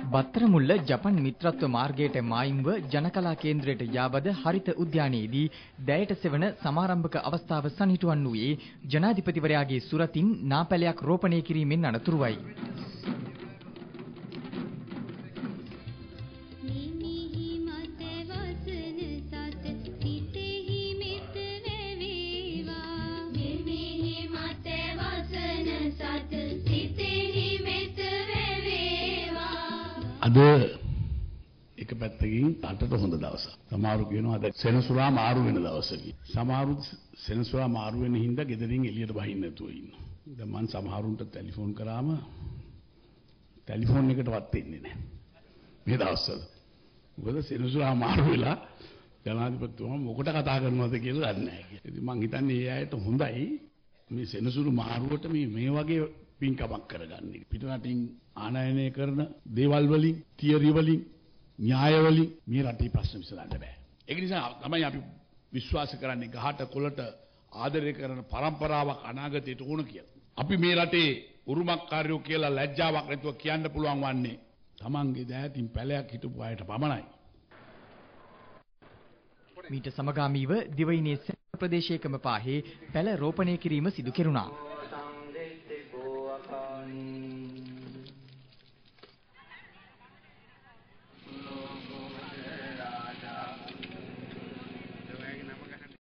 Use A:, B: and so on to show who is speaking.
A: බත්තරමුල්ල ජපන් මිත්‍රත්ව මාර්ගයට මායිම්ව ජනකලා කේන්ද්‍රයට යාබද හරිත උද්‍යානයේදී දැයට සෙවන සමාරම්භක අවස්ථාව සනිටුවන් වූයේ ජනාධිපතිවරයාගේ සුරතින් නාපැලයක් රෝපණය කිරීමෙන් අනතුරුවයි.
B: අද එක පැත්තකින් රටට හොඳ දවසක්. සමහරු කියනවා අද සෙනසුරා මාරු වෙන දවසකි. සමහරු සෙනසුරා මාරු වෙන හින්දා ගෙදරින් එළියට බහින්න නැතුව ඉන්නවා. දැන් මම සමහරුන්ට ටෙලිෆෝන් කරාම ටෙලිෆෝන් එකටවත් එන්නේ නැහැ. මේ දවස්වල. මොකද සෙනසුරා මාරු වෙලා ජනාධිපතිතුමා මොකට කතා කරනවද කියලා දන්නේ නැහැ කියලා. ඉතින් මං හිතන්නේ ඒ අයට හොඳයි මේ සෙනසුරු මාරුවට මේ වගේ පින්කමක් කරගන්නේ. පිටරටින් ආනයනය කරන දේවල් වලින්, තියරි වලින්, න්‍යාය වලින් මේ රටේ ප්‍රශ්න විසඳන්න බෑ. ඒක නිසා තමයි අපි විශ්වාස කරන්නේ ගහට කොළට ආදරය කරන પરම්පරාවක් අනාගතයට ඕන කියලා. අපි මේ රටේ උරුමකාරයෝ කියලා ලැජ්ජාවක් නැතුව කියන්න පුළුවන් වන්නේ තමන්ගේ දෑතින් පැලයක් හිටපු අයට පමණයි.
A: මීට සමගාමීව දිවයිනේ සෑම ප්‍රදේශයකම පාහේ පැල රෝපණය කිරීම සිදු කෙරුණා.